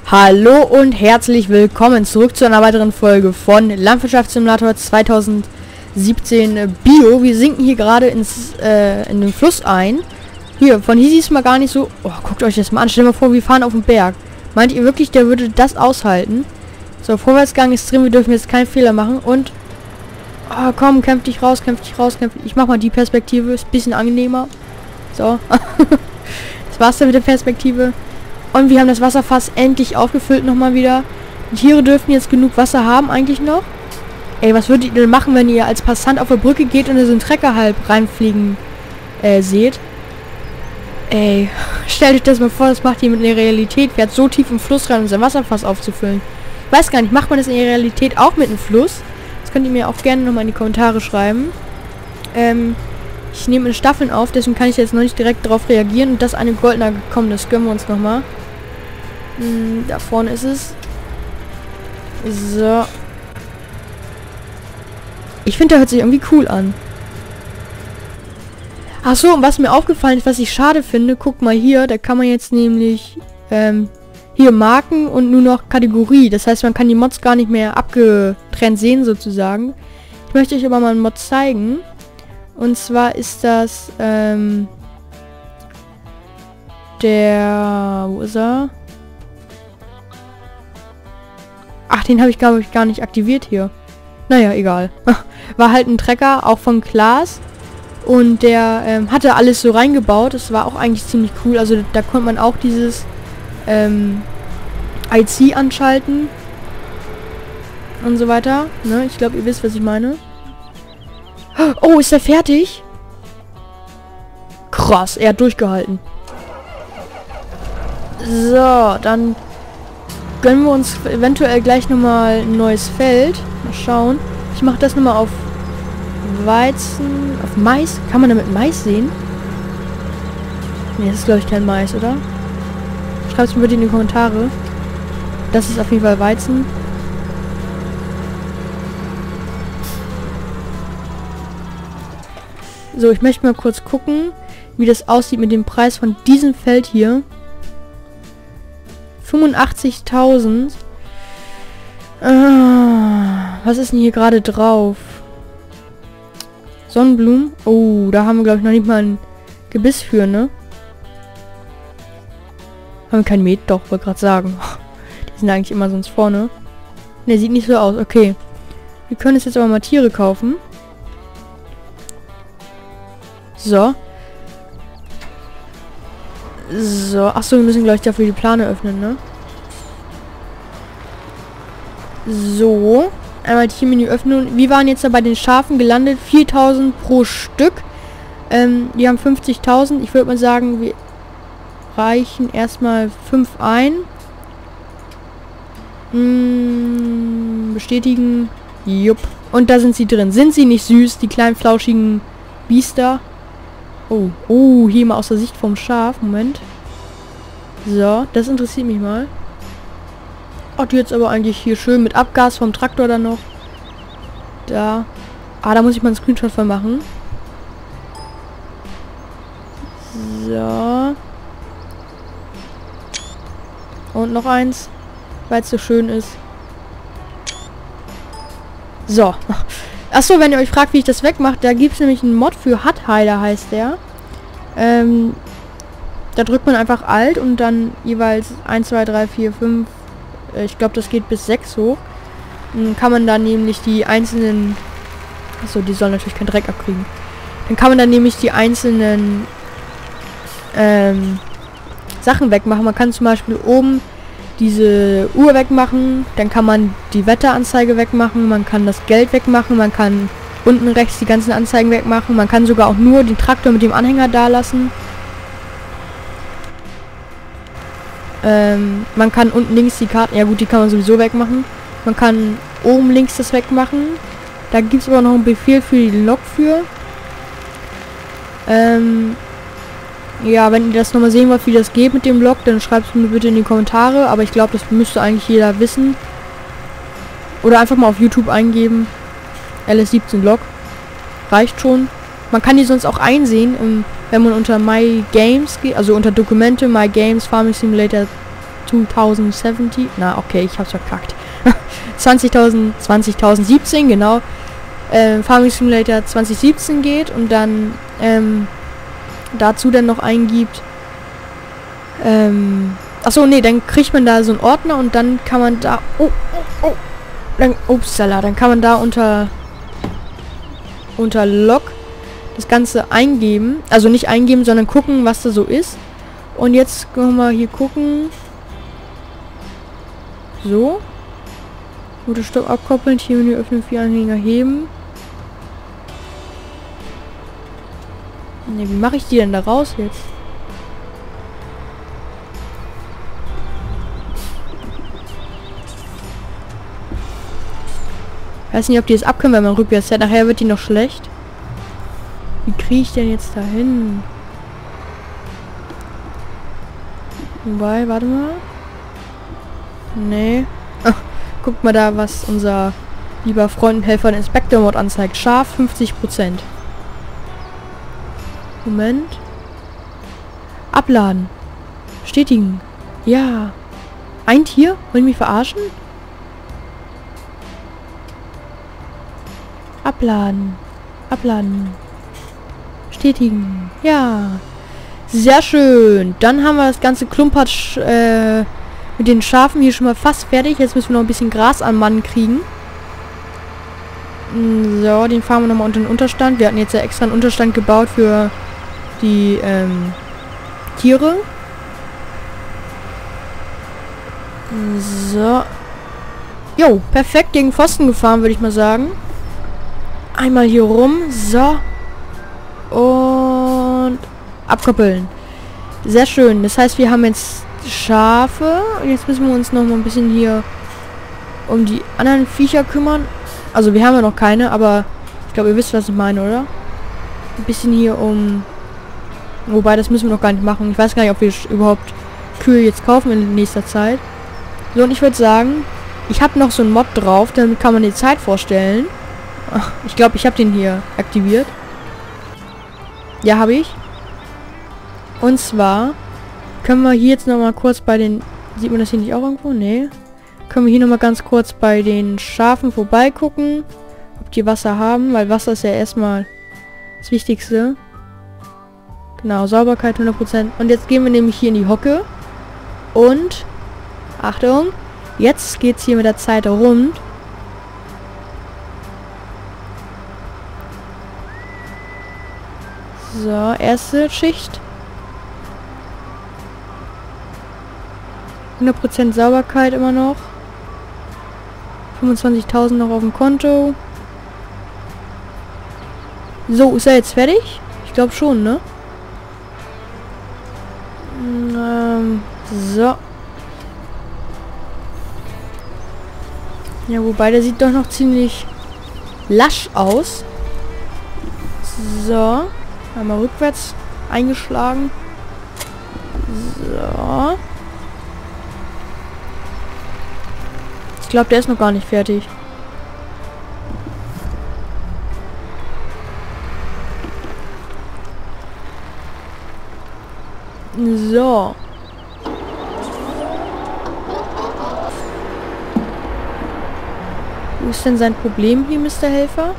Hallo und herzlich willkommen zurück zu einer weiteren Folge von Landwirtschaftssimulator 2017 Bio. Wir sinken hier gerade in den Fluss ein. Hier, von hier sieht es mal gar nicht so... Oh, guckt euch das mal an. Stellt mal vor, wir fahren auf den Berg. Meint ihr wirklich, der würde das aushalten? So, Vorwärtsgang ist drin. Wir dürfen jetzt keinen Fehler machen. Und... Oh, komm, kämpf dich raus, kämpf dich raus, kämpf dich... Ich mach mal die Perspektive. Ist ein bisschen angenehmer. So. Das war's dann mit der Perspektive. Und wir haben das Wasserfass endlich aufgefüllt nochmal wieder. Die Tiere dürfen jetzt genug Wasser haben eigentlich noch. Ey, was würdet ihr denn machen, wenn ihr als Passant auf der Brücke geht und ihr so einen Trecker halb reinfliegen seht? Ey, stellt euch das mal vor, das macht ihr mit der Realität. Fährt so tief im Fluss rein, um sein Wasserfass aufzufüllen. Ich weiß gar nicht, macht man das in der Realität auch mit dem Fluss? Das könnt ihr mir auch gerne nochmal in die Kommentare schreiben. Ich nehme in Staffeln auf, deswegen kann ich jetzt noch nicht direkt darauf reagieren. Und das eine Goldner gekommen, das gönnen wir uns nochmal. Da vorne ist es. So. Ich finde, der hört sich irgendwie cool an. Ach so, und was mir aufgefallen ist, was ich schade finde, guck mal hier, da kann man jetzt nämlich hier Marken und nur noch Kategorie. Das heißt, man kann die Mods gar nicht mehr abgetrennt sehen sozusagen. Ich möchte euch aber mal einen Mod zeigen. Und zwar ist das der... Wo ist er? Ach, den habe ich, glaube ich, gar nicht aktiviert hier. Naja, egal. War halt ein Trecker, auch von Klaas. Und der hatte alles so reingebaut. Das war auch eigentlich ziemlich cool. Also da konnte man auch dieses IC anschalten. Und so weiter. Ne? Ich glaube, ihr wisst, was ich meine. Oh, ist er fertig? Krass, er hat durchgehalten. So, dann gönnen wir uns eventuell gleich nochmal ein neues Feld. Mal schauen. Ich mache das nochmal auf Weizen, auf Mais. Kann man damit Mais sehen? Ne, das ist glaube ich kein Mais, oder? Schreibt es mir bitte in die Kommentare. Das ist auf jeden Fall Weizen. So, ich möchte mal kurz gucken, wie das aussieht mit dem Preis von diesem Feld hier. 85.000. Was ist denn hier gerade drauf? Sonnenblumen. Oh, da haben wir, glaube ich, noch nicht mal ein Gebiss für, ne? Haben wir kein Met? Doch, wollte gerade sagen. Die sind eigentlich immer sonst vorne. Ne, sieht nicht so aus. Okay. Wir können jetzt aber mal Tiere kaufen. So. So. Achso, wir müssen gleich dafür die Plane öffnen, ne? So. Einmal Tiermenü öffnen. Wir waren jetzt da bei den Schafen gelandet. 4.000 pro Stück. Die haben 50.000. Ich würde mal sagen, wir reichen erstmal 5 ein. Bestätigen. Jupp. Und da sind sie drin. Sind sie nicht süß, die kleinen flauschigen Biester? Oh, hier mal aus der Sicht vom Schaf. Moment. So, das interessiert mich mal. Oh, die jetzt aber eigentlich hier schön mit Abgas vom Traktor dann noch. Da. Ah, da muss ich mal einen Screenshot von machen. So. Und noch eins, weil es so schön ist. So. Achso, wenn ihr euch fragt, wie ich das wegmache, da gibt es nämlich einen Mod für Hut-Heiler, heißt der. Da drückt man einfach Alt und dann jeweils 1, 2, 3, 4, 5, ich glaube, das geht bis 6 hoch. Dann kann man dann nämlich die einzelnen... Achso, die sollen natürlich keinen Dreck abkriegen. Dann kann man dann nämlich die einzelnen Sachen wegmachen. Man kann zum Beispiel oben diese Uhr wegmachen, dann kann man die Wetteranzeige wegmachen, man kann das Geld wegmachen, man kann unten rechts die ganzen Anzeigen wegmachen, man kann sogar auch nur den Traktor mit dem Anhänger da lassen. Man kann unten links die Karten, ja gut, die kann man sowieso wegmachen. Man kann oben links das wegmachen. Da gibt es aber noch einen Befehl für die Lok für. Ja, wenn ihr das nochmal sehen wollt, wie das geht mit dem Log, dann schreibt es mir bitte in die Kommentare. Aber ich glaube, das müsste eigentlich jeder wissen. Oder einfach mal auf YouTube eingeben. LS17 Log. Reicht schon. Man kann die sonst auch einsehen, wenn man unter My Games geht, also unter Dokumente, My Games, Farming Simulator 2070. Na, okay, ich hab's verkackt. 2017, genau. Farming Simulator 2017 geht und dann dazu dann noch eingibt. Achso, nee, dann kriegt man da so einen Ordner und dann kann man da. Dann kann man da unter Log das Ganze eingeben. Also nicht eingeben, sondern gucken, was da so ist. Und jetzt können wir hier gucken. So. Motorstopp abkoppeln, Tiermenü öffnen, 4 Anhänger heben. Ne, wie mache ich die denn da raus jetzt? Ich weiß nicht, ob die das abkönnen, wenn man rückwärts fährt. Nachher wird die noch schlecht. Wie kriege ich denn jetzt dahin? Wobei, warte mal. Nee. Ach, guckt mal da, was unser lieber Freund und Helfer Inspector Mod anzeigt. Scharf 50%. Moment. Abladen. Bestätigen. Ja. Ein Tier? Wollen die mich verarschen? Abladen. Abladen. Bestätigen. Ja. Sehr schön. Dann haben wir das ganze Klumpatsch mit den Schafen hier schon mal fast fertig. Jetzt müssen wir noch ein bisschen Gras an Mann kriegen. So, den fahren wir nochmal unter den Unterstand. Wir hatten jetzt ja extra einen Unterstand gebaut für die Tiere. So. Jo, perfekt gegen Pfosten gefahren, würde ich mal sagen. Einmal hier rum. So. Und abkoppeln. Sehr schön. Das heißt, wir haben jetzt Schafe. Und jetzt müssen wir uns noch mal ein bisschen hier um die anderen Viecher kümmern. Also wir haben ja noch keine, aber ich glaube, ihr wisst, was ich meine, oder? Ein bisschen hier um... Wobei, das müssen wir noch gar nicht machen. Ich weiß gar nicht, ob wir überhaupt Kühe jetzt kaufen in nächster Zeit. So, und ich würde sagen, ich habe noch so einen Mod drauf, damit kann man die Zeit vorstellen. Ach, ich glaube, ich habe den hier aktiviert. Ja, habe ich. Und zwar können wir hier jetzt noch mal kurz bei den... Sieht man das hier nicht auch irgendwo? Nee. Können wir hier noch mal ganz kurz bei den Schafen vorbeigucken, ob die Wasser haben, weil Wasser ist ja erstmal das Wichtigste. Genau, Sauberkeit 100%. Und jetzt gehen wir nämlich hier in die Hocke. Und, Achtung, jetzt geht's hier mit der Zeit rund. So, erste Schicht. 100% Sauberkeit immer noch. 25.000 noch auf dem Konto. So, ist er jetzt fertig? Ich glaube schon, ne? So. Ja, wobei, der sieht doch noch ziemlich lasch aus. So. Einmal rückwärts eingeschlagen. So. Ich glaube, der ist noch gar nicht fertig. So. Wo ist denn sein Problem hier, Mr. Helfer?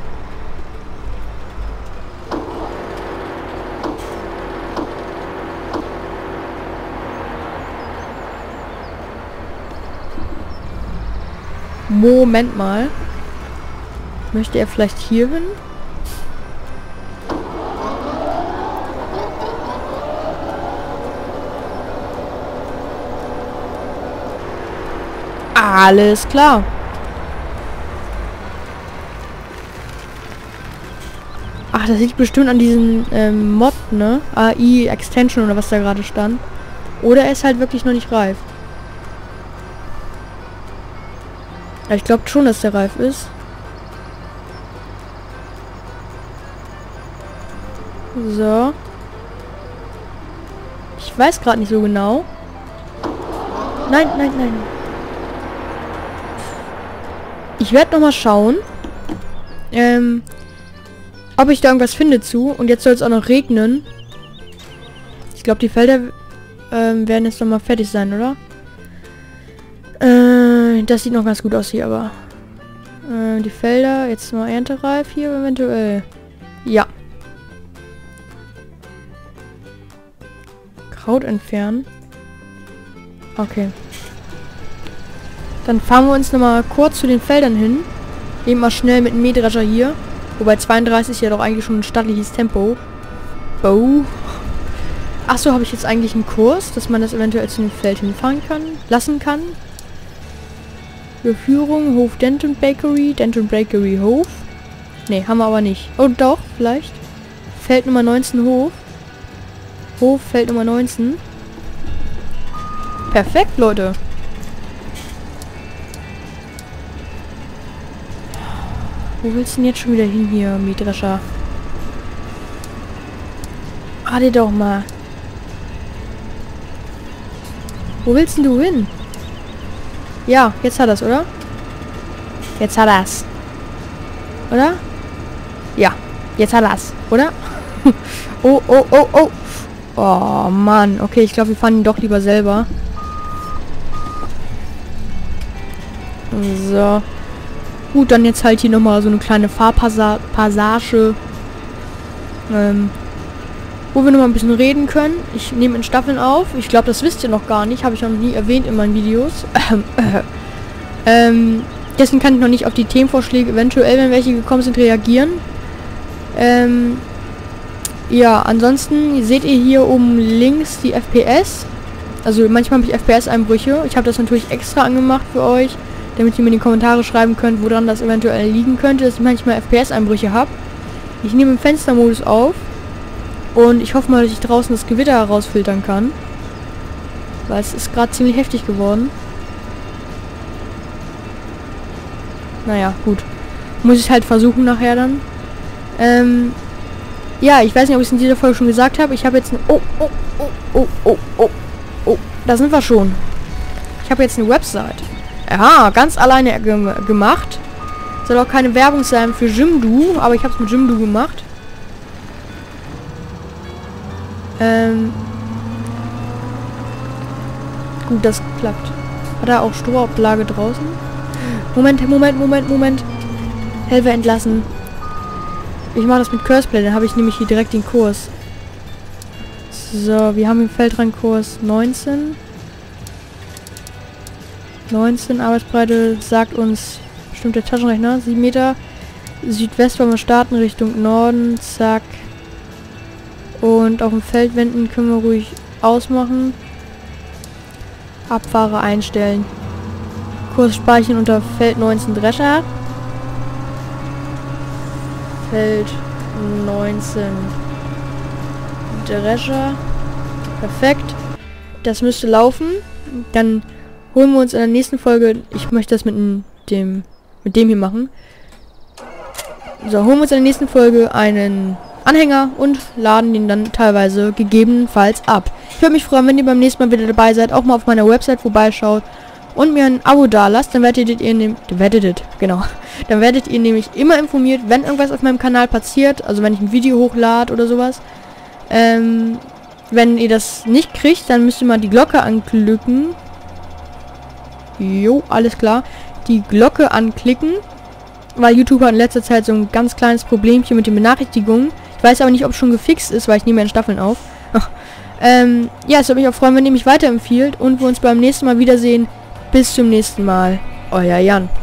Moment mal. Möchte er vielleicht hier hin? Alles klar. Ach, das liegt bestimmt an diesem Mod, ne? AI Extension oder was da gerade stand. Oder er ist halt wirklich noch nicht reif. Ja, ich glaube schon, dass der reif ist. So. Ich weiß gerade nicht so genau. Nein, nein, nein. Ich werde noch mal schauen, ob ich da irgendwas finde zu. Und jetzt soll es auch noch regnen. Ich glaube, die Felder werden jetzt noch mal fertig sein, oder? Das sieht noch ganz gut aus hier, aber... die Felder, jetzt mal erntereif hier eventuell. Ja. Kraut entfernen. Okay. Dann fahren wir uns nochmal kurz zu den Feldern hin. Eben mal schnell mit dem Mähdrescher hier. Wobei 32 ist ja doch eigentlich schon ein stattliches Tempo. Oh. Achso, habe ich jetzt eigentlich einen Kurs, dass man das eventuell zu dem Feld hinfahren kann, lassen kann. Überführung, Hof Denton Bakery Hof. Ne, haben wir aber nicht. Oh doch, vielleicht. Feld Nummer 19 Hof. Hof, Feld Nummer 19. Perfekt, Leute. Wo willst du denn jetzt schon wieder hin hier, Mähdrescher? Warte doch mal. Wo willst denn du hin? Ja, jetzt hat er's, oder? Jetzt hat er's. Oder? Ja, jetzt hat er's, oder? Oh, oh, oh, oh. Oh, Mann. Okay, ich glaube, wir fahren ihn doch lieber selber. So. Gut, dann jetzt halt hier nochmal so eine kleine Fahrpassage. Wo wir nochmal ein bisschen reden können. Ich nehme in Staffeln auf. Ich glaube, das wisst ihr noch gar nicht. Habe ich noch nie erwähnt in meinen Videos. Deswegen kann ich noch nicht auf die Themenvorschläge, eventuell, wenn welche gekommen sind, reagieren. Ja, ansonsten seht ihr hier oben links die FPS. Also manchmal habe ich FPS-Einbrüche. Ich habe das natürlich extra angemacht für euch, damit ihr mir in die Kommentare schreiben könnt, woran das eventuell liegen könnte, dass ich manchmal FPS-Einbrüche habe. Ich nehme im Fenstermodus auf. Und ich hoffe mal, dass ich draußen das Gewitter herausfiltern kann. Weil es ist gerade ziemlich heftig geworden. Naja, gut. Muss ich halt versuchen nachher dann. Ja, ich weiß nicht, ob ich es in dieser Folge schon gesagt habe. Ich habe jetzt eine... Oh, da sind wir schon. Ich habe jetzt eine Website. Ja, ganz alleine gemacht. Soll auch keine Werbung sein für Jimdo, aber ich habe es mit Jimdo gemacht. Gut, das klappt. Hat er auch Strohablage draußen? Moment. Helfer entlassen. Ich mache das mit Curseplay, dann habe ich nämlich hier direkt den Kurs. So, wir haben im Feldrandkurs 19. 19 Arbeitsbreite sagt uns bestimmt der Taschenrechner. 7 Meter. Südwest wollen wir starten, Richtung Norden. Zack. Und auf dem Feld wenden können wir ruhig ausmachen. Abfahrer einstellen. Kurs speichern unter Feld 19 Drescher. Feld 19 Drescher. Perfekt. Das müsste laufen. Dann holen wir uns in der nächsten Folge... Ich möchte das mit dem hier machen. So, holen wir uns in der nächsten Folge einen Anhänger und laden den dann teilweise gegebenenfalls ab. Ich würde mich freuen, wenn ihr beim nächsten Mal wieder dabei seid, auch mal auf meiner Website vorbeischaut und mir ein Abo da lasst, dann werdet ihr nämlich immer informiert, wenn irgendwas auf meinem Kanal passiert, also wenn ich ein Video hochlade oder sowas. Wenn ihr das nicht kriegt, dann müsst ihr mal die Glocke anklicken. Jo, alles klar. Die Glocke anklicken, weil YouTube hat in letzter Zeit so ein ganz kleines Problemchen mit den Benachrichtigungen. Ich weiß aber nicht, ob es schon gefixt ist, weil ich nehme ja in Staffeln auf. Ja, es würde mich auch freuen, wenn ihr mich weiterempfiehlt und wir uns beim nächsten Mal wiedersehen. Bis zum nächsten Mal. Euer Jan.